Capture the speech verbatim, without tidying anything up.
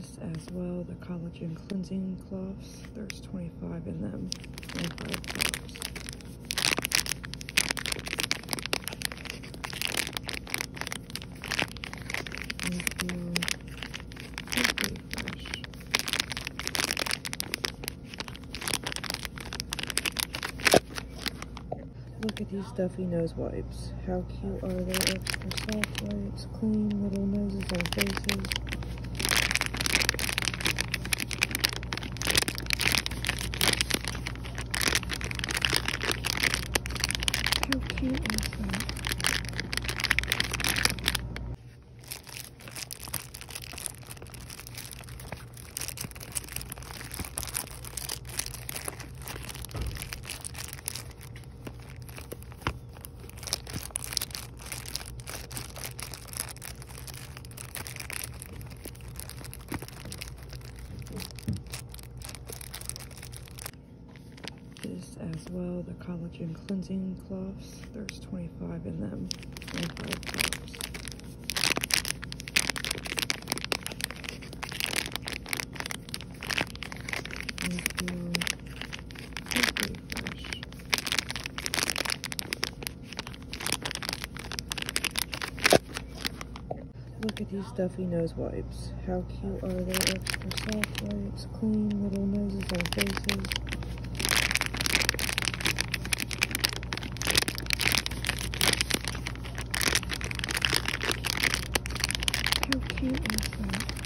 This as well, the collagen cleansing cloths. There's twenty-five in them, twenty-five dollars. They feel pretty fresh. Look at these Duffy nose wipes. How cute are they? Extra soft wipes, clean little noses and faces. How cute is that? This as well, the collagen cleansing cloths. There's twenty-five in them, twenty-five dollars. They feel pretty fresh. Look at these Duffy nose wipes. How cute are they? Extra soft wipes, clean little noses and faces. How cute is that?